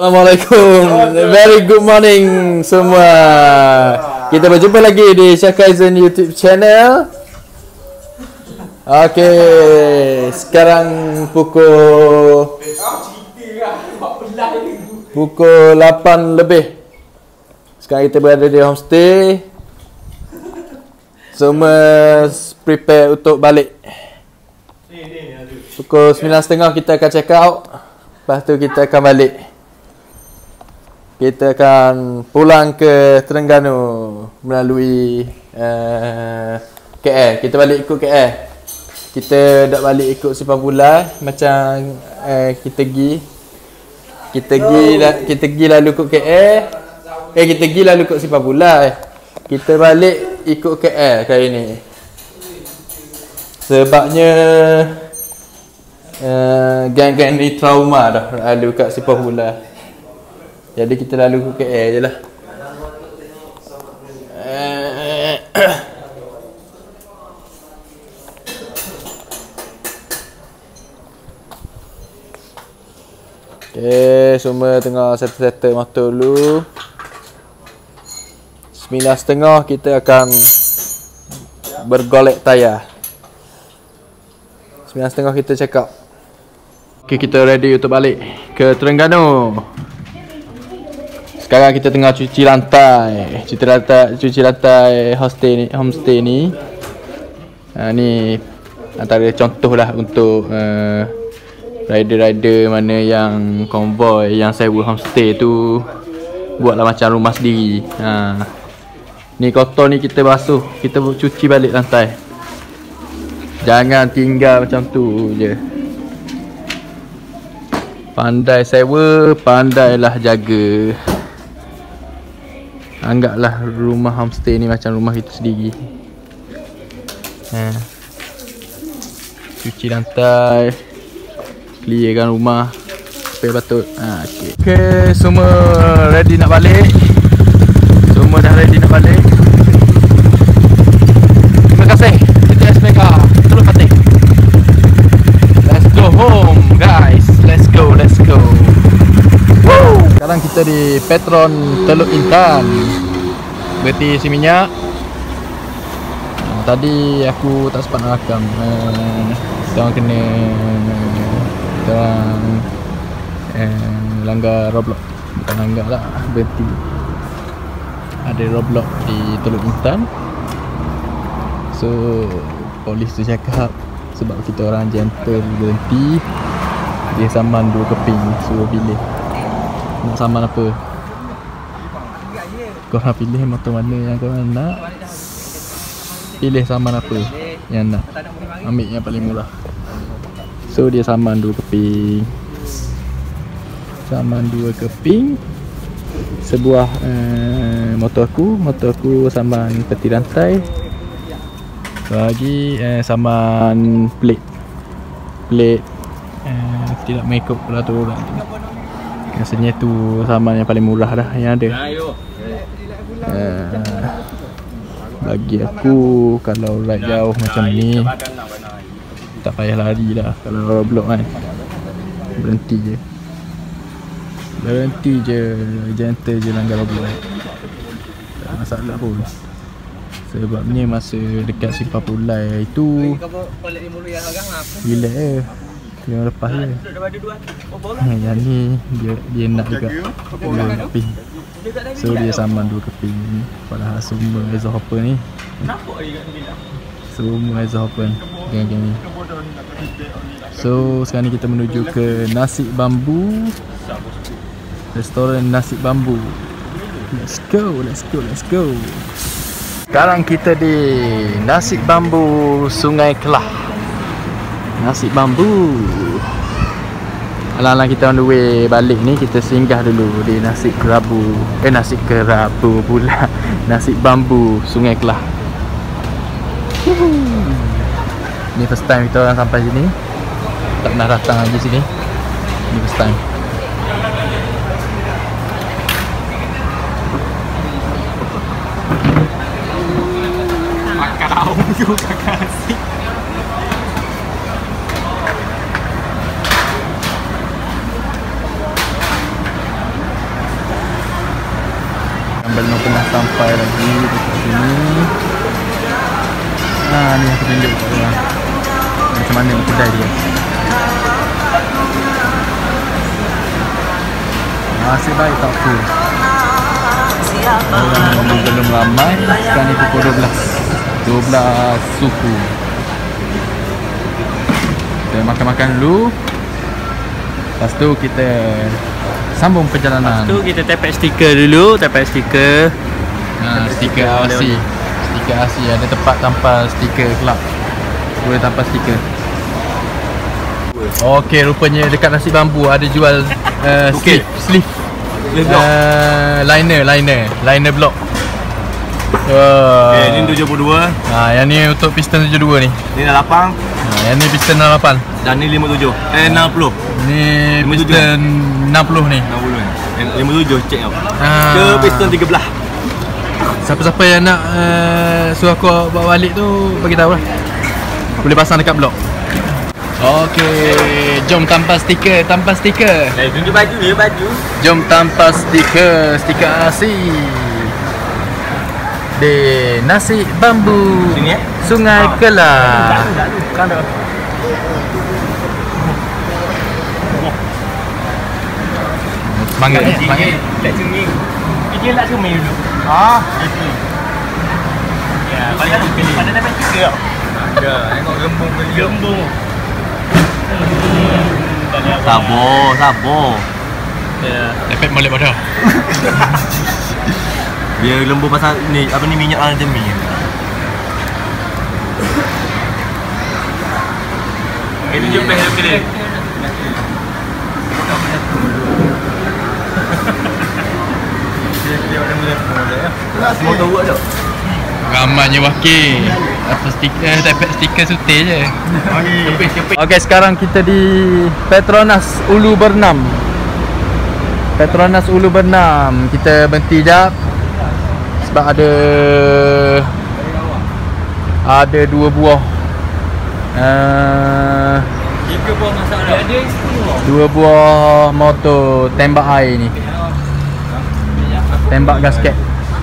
Assalamualaikum. Very good morning semua. Kita berjumpa lagi di Syakaizen YouTube channel. Okey, sekarang pukul 8 lebih. Sekarang kita berada di homestay. Semua prepare untuk balik. Pukul 9.30 kita akan check out. Lepas tu kita akan balik. Kita akan pulang ke Terengganu melalui KL. Kita balik ikut KL. Kita dak balik ikut Simpang Pulai macam kita pergi lalu ikut KL. Kita pergi lalu ikut Simpang Pulai. Kita balik ikut KL kali ni. Sebabnya gang-gang ni trauma dah lalu kat Simpang Pulai. Jadi kita lalu ke KL je lah. Okay, semua tengah settle motor dulu. 9.30 kita akan bergolek tayar. 9.30 kita check out. Okay, kita ready untuk balik ke Terengganu. Sekarang kita tengah cuci lantai homestay ni. Ni antara contoh lah untuk rider-rider mana yang konvoi yang sewa homestay tu buatlah macam rumah sendiri. Ni kotor ni kita basuh, kita cuci balik lantai. Jangan tinggal macam tu je. Pandai sewa, pandailah jaga. Anggaplah rumah homestay ni macam rumah kita sendiri. Cuci lantai, clearkan rumah supaya patut. Okay, semua ready nak balik. Semua dah ready nak balik. Terima kasih BTS Mega Teluk Fatih. Let's go home guys. Let's go. Woo! Sekarang kita di Petron Teluk Intan. Berhenti isi minyak. Tadi aku tak sempat nak rakam. Kita orang langgar roadblock. Bukan langgar lah, berhenti. Ada roadblock di Teluk Intan. So polis tu cakap sebab kita orang gentle berhenti, dia saman 2 keping, suruh pilih nak saman apa. Korang pilih motor mana yang korang nak, pilih saman apa yang nak, ambil yang paling murah. So dia saman 2 keping. Saman 2 keping. Sebuah motor aku saman peti rantai. Lagi saman plate tidak mengikut peraturan. Rasanya tu saman yang paling murah dah yang ada. Bagi aku kalau ride jauh macam ni tak payah lari lah. Kalau roadblock kan, berhenti je, gentle je langgar roadblock. Tak masalah pun. Sebabnya masa dekat Simpang Pulai itu relax je, yang lepas je. Yang ni dia nak juga 2 keping. So dia saman 2 keping. Padahal semua exhaust hopper ni, semua exhaust hopper geng-geng ni. So sekarang ni kita menuju ke Nasi Bambu, restoran Nasi Bambu. Let's go. Sekarang kita di Nasi Bambu Sungai Kelah. Nasi Bambu. Alang-alang kita on the way balik ni, kita singgah dulu di Nasi Kerabu pula. Nasi Bambu Sungai Kelah. Ni first time kita orang sampai sini. Tak pernah datang lagi sini. Ni first time. Makan juga kasih. belum pernah sampai lagi dekat sini. Ni aku tunjuk kat korang macam mana kedai dia. Nasib baik tak full. Belum ramai. Sekarang ni pukul 12 suku. Kita makan-makan dulu. Lepas tu kita sambung perjalanan. Lepas tu kita tepek stiker dulu. Tepek stiker. Stiker RC. Stiker RC ada tempat tampal stiker kelab. Boleh tampal stiker. Okey, rupanya dekat nasi bambu ada jual sleeve liner block. Ni 72. Yang ni untuk piston 72 ni. Ni dah 8. Yang ni piston 68. Dan ni 57. 60. Ni piston 60 ni. 57 cek tau. Ke piston 13. Siapa-siapa yang nak suruh aku bawa balik tu bagi tahu lah. Boleh pasang dekat blok. Okey, jom tampal stiker, Tunjuk baju ya, baju. Jom tampal stiker RC di nasi bambu. Sini Sungai Kelah. Kan dah. Semangat ni, semangat. Lek sini. Dia nak sini dulu. Itu. Ya, pada dapat stiker tau. Ya, tengok gembung. Sabar. Ya, efek molek pada. Dia lembu pasal ni apa ni minyak alami. Ini jumpa dia. Semua tahu ada. Ramainya wakil. Apa stiker, dapat stiker sutir je. Okey, sekarang kita di Petronas Ulu Bernam. Kita berhenti jap sebab ada 2 buah 2 buah motor tembak air ni. Tembak gasket.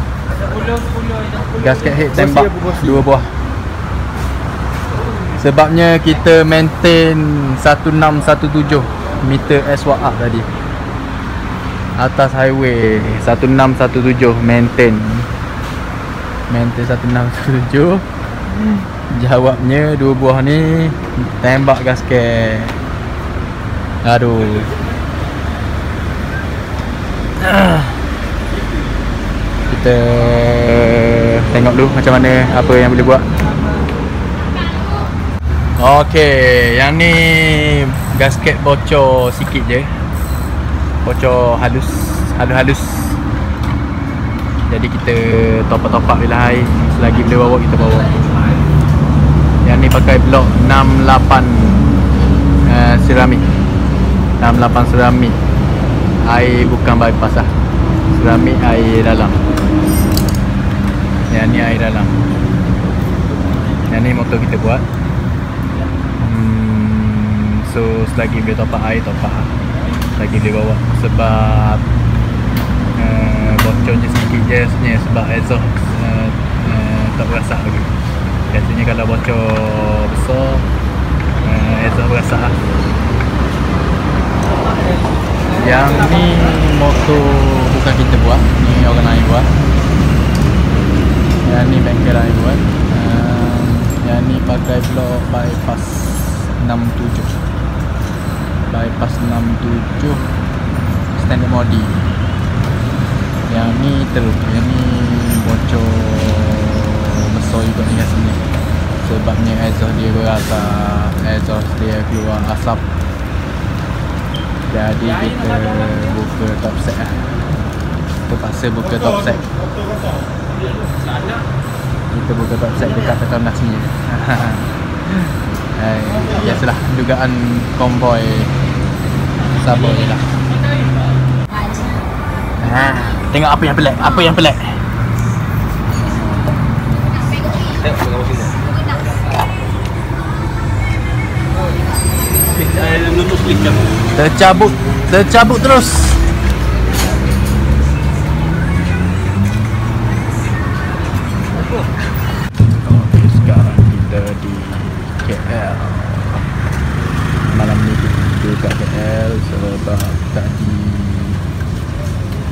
Gasket head tembak 2 buah. Sebabnya kita maintain 1617 meter SWR tadi. Atas highway 1617 maintain 1617. Jawabnya 2 buah ni tembak gasket. Aduh. Kita tengok dulu macam mana, apa yang boleh buat. Okey, yang ni gasket bocor sikit je. Bocor halus. Jadi kita top up bila air. Selagi boleh bawa kita bawa. Yang ni pakai blok 68 seramik. 68 seramik. Air bukan bypass lah. Seramik air dalam. Yang ni air dalam. Yang ni motor kita buat. So selagi boleh top up air, top up. Selagi boleh bawa. Sebab bocornya sikit je sebenarnya. Sebab exhaust tak berasak lagi. Biasanya kalau bocor besar, exhaust berasak lah. Yang ni motor bukan kita buat, ni orang lain buat. Yang ni bengkel lain buat. Yang ni pakai blok bypass 67. Bypass 67 standard modi. Yang ni teruk. Yang ni bocor besar juga ni kat sini. Sebabnya exhaust dia berasak. Exhaust dia keluar asap. Jadi kita buka top set lah. Terpaksa buka top set. Kita buka top set dekat Petronas ni. Biasalah, dugaan konvoi. Sabar je lah. Tengok apa yang pelik. Tercabut terus.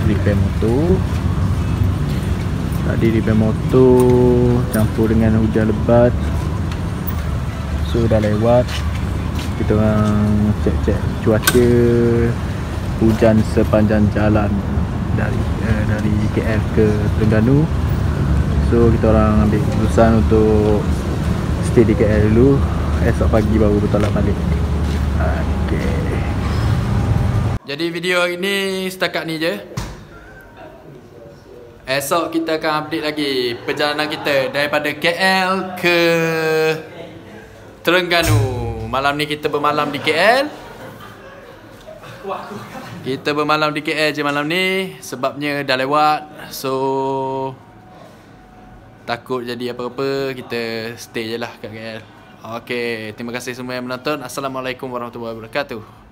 repair motor. Tadi repair motor campur dengan hujan lebat, so dah lewat. Kita orang cek cuaca hujan sepanjang jalan dari KL ke Terengganu. So kita orang ambil keputusan untuk stay di KL dulu. Esok pagi baru bertolak balik. Okay. Jadi video hari ni setakat ni je. Esok kita akan update lagi perjalanan kita daripada KL ke Terengganu. Malam ni kita bermalam di KL. Kita bermalam di KL je malam ni, sebabnya dah lewat. So takut jadi apa-apa, kita stay je lah kat KL. Okay, terima kasih semua yang menonton. Assalamualaikum warahmatullahi wabarakatuh.